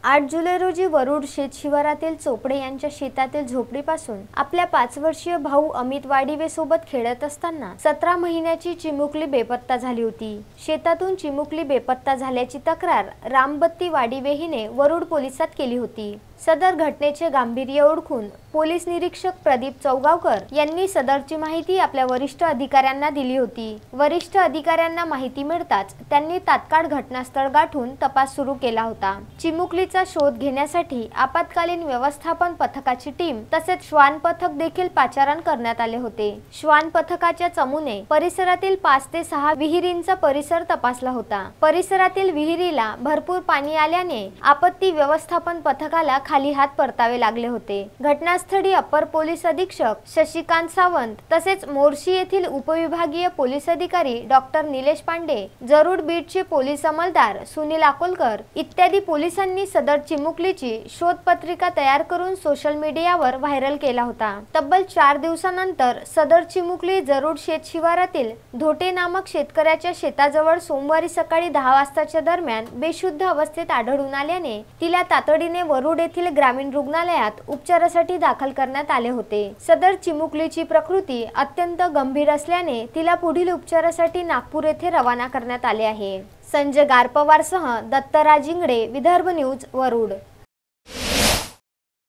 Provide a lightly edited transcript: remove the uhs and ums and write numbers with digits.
8 जुलै रोजी वरुड शेतशिवारातील चोपडे यांच्या शेतातील झोपडीपासून आपल्या 5 वर्षीय भाऊ अमित वाडिवे सोबत खेळत असताना 17 महिन्याची चिमुकली बेपत्ता झाली होती। शेतातून चिमुकली बेपत्ता झाल्याची तक्रार रामबत्ती वाडिवे हिने वरुड पोलिसात केली होती। सदर घटनेचे गांभीर्य ओळखून पोलीस निरीक्षक प्रदीप चौगावकर यांनी सदरची माहिती आपल्या वरिष्ठ अधिकाऱ्यांना दिली होती। वरिष्ठ अधिकाऱ्यांना माहिती मिळताच त्यांनी तात्काळ घटनास्थळ गाठून तपास सुरू केला होता। चिमुकलीचा शोध घेण्यासाठी आपत्कालीन व्यवस्थापन पथकाची टीम तसेच श्वान पथक देखील पाचारण करण्यात आले होते। श्वान पथकाच्या चमूने परिसरातील 5 ते 6 विहिरींचा परिसर तपासला होता। परिसरातील विहिरीला भरपूर पाणी आल्याने आपत्ती व्यवस्थापन पथकाला खाली हात परतावे लागले होते। घटनास्थळी अप्पर पोलीस अधीक्षक शशिकांत सावंत तसेच मोर्शी येथील उपविभागीय पोलीस अधिकारी डॉक्टर निलेश पांडे, जरूड बीटचे पोलीस अंमलदार सुनील अकोलकर इत्यादी पोलिसांनी सदर चिमुकलीची शोध पत्रिका तयार करून सोशल मीडियावर व्हायरल केला होता। तब्बल 4 दिवसानंतर सदर चिमुकली जरूड शेतशिवारातील धोटे नामक शेतकऱ्याच्या शेताजवळ सोमवारी सकाळी 10 वाजताच्या दरम्यान बेशुद्ध अवस्थेत आढळून आल्याने तिला तातडीने वरुड येथील ग्रामीण रुग्णालयात उपचारासाठी दाखल करण्यात आले होते। सदर चिमुकलीची प्रकृती अत्यंत गंभीर असल्याने तिला पुढील उपचारासाठी नागपूर येथे रवाना करण्यात आले आहे। संजय गारपवारसह दत्तराज इंगडे, विदर्भ न्यूज, वरुड।